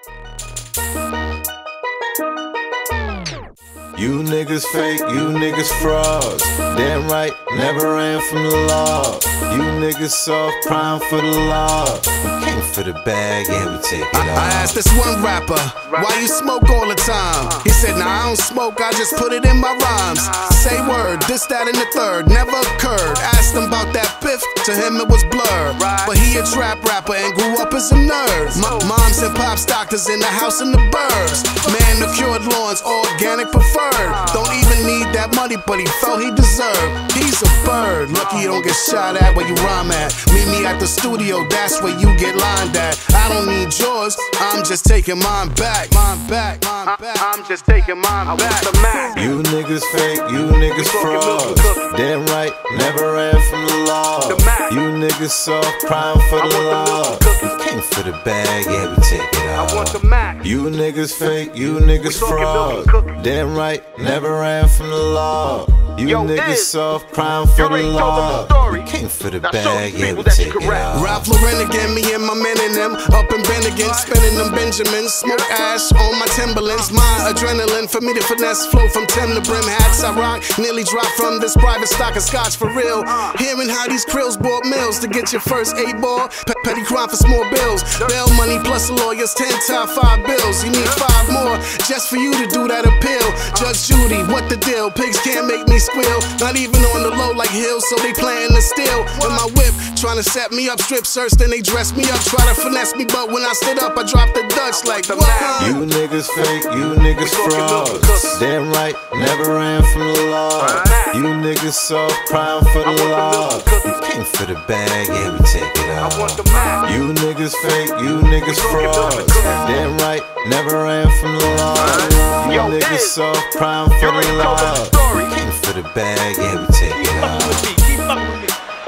You niggas fake, you niggas frauds. Damn right, never ran from the law. You niggas soft, prime for the law. We came for the bag, yeah, we take it all. I asked this one rapper, why you smoke all the time? He said, nah, I don't smoke, I just put it in my rhymes. Say word, this, that, and the third, never occurred. Asked him about that piff, to him it was blurred. But he a trap rapper and grew up as a nerd. Moms and pops doctors in the house in the burbs. Manicured lawns, organic preferred. Don't even need that money, but he felt he deserved. He's a bird, lucky you don't get shot at where you rhyme at. Meet me at the studio, that's where you get lined at. I don't need yours, I'm just taking mine back. Mine back, mine back. I'm just taking mine back. You niggas fake, you niggas frauds. Damn right, never ran from the law. You niggas soft, prime for the law. We came for the bag, yeah, we take it all. You niggas fake, you niggas frauds. Damn right, never ran from the law. You niggas soft, prime for the law. We came for the bag, yeah, we take it all. Ralph Lauren again, me and my men and them up in Bennigan, spinning them Benjamins. Smoke ash on my Timberlands, my adrenaline for me to finesse flow from Tim to brim. Hats I rock, nearly dropped from this private stock of scotch for real. Hearing how these krills bought mills to get your first 8-ball. Petty crime for small bills. Bail money plus the lawyers, 10 top 5 bills. You need 5 more just for you to do that appeal. Judge Judy, what the deal? Pigs can't make me squeal. Not even on the low like Hills, so they playing to steal. In my whip, trying to set me up, strip search, then they dress me up, try to finesse me, but when I stood up, I dropped the Dutch like what? You niggas fake, you niggas frauds. Damn right, never ran from the law. You niggas soft, prime for the law. We came for the bag, yeah, we take it all. You niggas fake, you niggas frauds. Damn right, never ran from the law. You niggas soft, prime for the law. We came for the bag, yeah, we take it all. Keep fucking with me.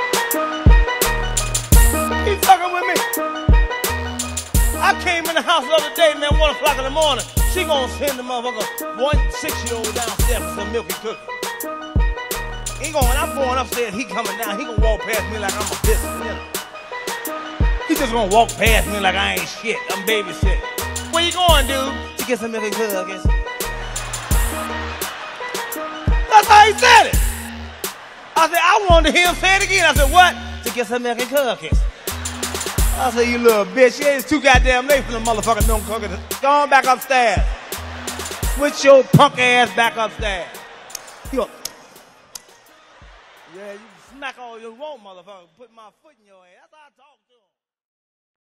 Keep fucking with me. I came in the house the other day, man, 1 o'clock in the morning. She gonna send the motherfucker 1 6-year-old downstairs for some milk and cookies. He going, when I'm going upstairs, he coming down, he gonna walk past me like I'm a biscuit. You know? He just gonna walk past me like I ain't shit. I'm babysitting. Where you going, dude? To get some milk and cookies. That's how he said it. I said, I wanted to hear him say it again. I said, what? To get some milk and cookies. I said, you little bitch, it's too goddamn late for the motherfucking milk and cookies. Go on back upstairs. Switch your punk ass back upstairs. You go, yeah, you smack all you want, motherfucker. Put my foot in your ass.